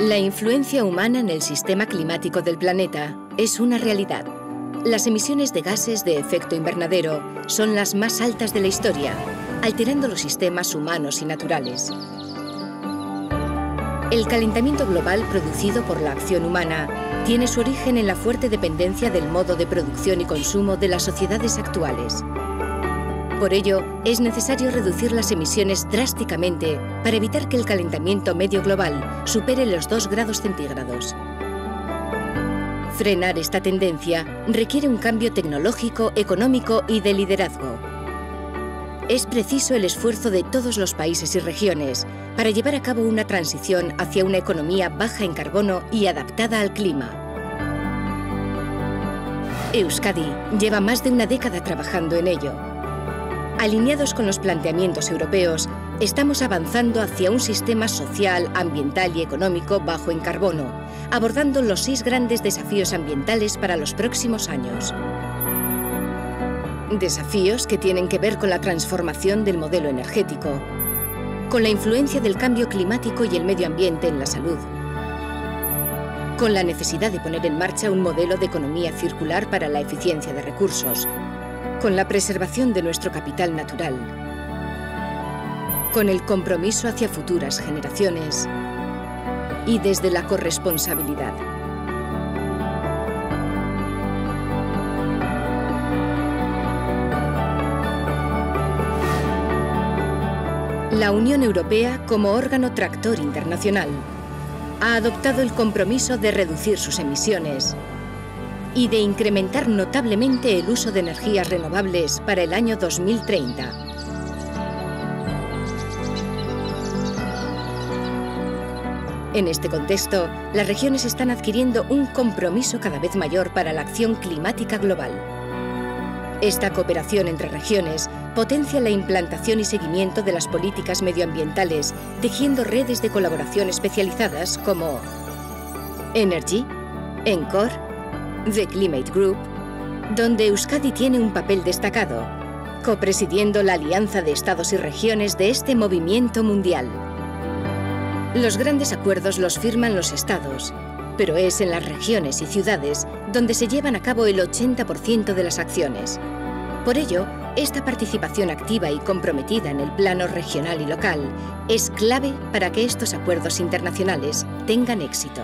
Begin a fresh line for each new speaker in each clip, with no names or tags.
La influencia humana en el sistema climático del planeta es una realidad. Las emisiones de gases de efecto invernadero son las más altas de la historia, alterando los sistemas humanos y naturales. El calentamiento global producido por la acción humana tiene su origen en la fuerte dependencia del modo de producción y consumo de las sociedades actuales. Por ello, es necesario reducir las emisiones drásticamente para evitar que el calentamiento medio global supere los 2 grados centígrados. Frenar esta tendencia requiere un cambio tecnológico, económico y de liderazgo. Es preciso el esfuerzo de todos los países y regiones para llevar a cabo una transición hacia una economía baja en carbono y adaptada al clima. Euskadi lleva más de una década trabajando en ello. Alineados con los planteamientos europeos, estamos avanzando hacia un sistema social, ambiental y económico bajo en carbono, abordando los 6 grandes desafíos ambientales para los próximos años. Desafíos que tienen que ver con la transformación del modelo energético, con la influencia del cambio climático y el medio ambiente en la salud, con la necesidad de poner en marcha un modelo de economía circular para la eficiencia de recursos, con la preservación de nuestro capital natural, con el compromiso hacia futuras generaciones y desde la corresponsabilidad. La Unión Europea, como órgano tractor internacional, ha adoptado el compromiso de reducir sus emisiones y de incrementar notablemente el uso de energías renovables para el año 2030. En este contexto, las regiones están adquiriendo un compromiso cada vez mayor para la acción climática global. Esta cooperación entre regiones potencia la implantación y seguimiento de las políticas medioambientales, tejiendo redes de colaboración especializadas como Energy, ENCOR, The Climate Group, donde Euskadi tiene un papel destacado, copresidiendo la alianza de estados y regiones de este movimiento mundial. Los grandes acuerdos los firman los estados, pero es en las regiones y ciudades donde se llevan a cabo el 80% de las acciones. Por ello, esta participación activa y comprometida en el plano regional y local es clave para que estos acuerdos internacionales tengan éxito.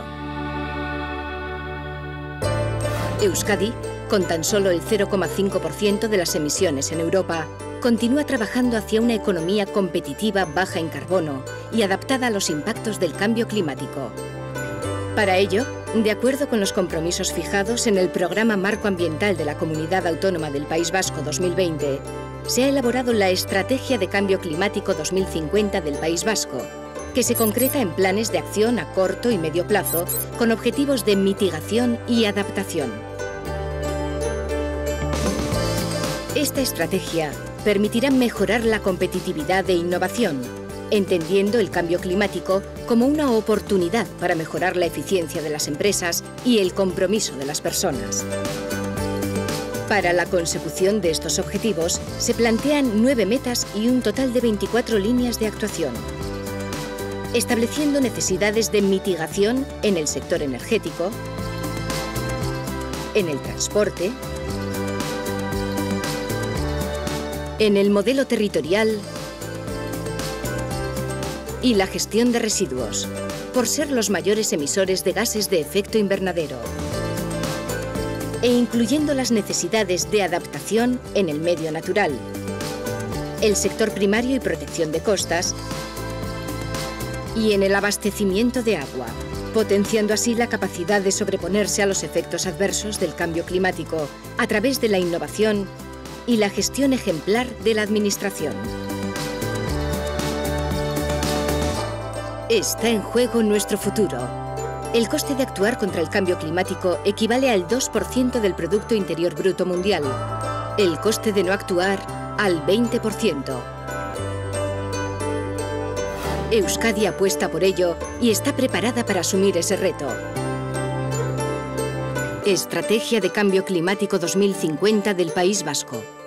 Euskadi, con tan solo el 0,5% de las emisiones en Europa, continúa trabajando hacia una economía competitiva baja en carbono y adaptada a los impactos del cambio climático. Para ello, de acuerdo con los compromisos fijados en el Programa Marco Ambiental de la Comunidad Autónoma del País Vasco 2020, se ha elaborado la Estrategia de Cambio Climático 2050 del País Vasco, que se concreta en planes de acción a corto y medio plazo con objetivos de mitigación y adaptación. Esta estrategia permitirá mejorar la competitividad e innovación, entendiendo el cambio climático como una oportunidad para mejorar la eficiencia de las empresas y el compromiso de las personas. Para la consecución de estos objetivos, se plantean 9 metas y un total de 24 líneas de actuación, estableciendo necesidades de mitigación en el sector energético, en el transporte, en el modelo territorial y la gestión de residuos, por ser los mayores emisores de gases de efecto invernadero, e incluyendo las necesidades de adaptación en el medio natural, el sector primario y protección de costas, y en el abastecimiento de agua, potenciando así la capacidad de sobreponerse a los efectos adversos del cambio climático a través de la innovación y la gestión ejemplar de la administración. Está en juego nuestro futuro. El coste de actuar contra el cambio climático equivale al 2% del Producto Interior Bruto mundial. El coste de no actuar, al 20%. Euskadi apuesta por ello y está preparada para asumir ese reto. Estrategia de Cambio Climático 2050 del País Vasco.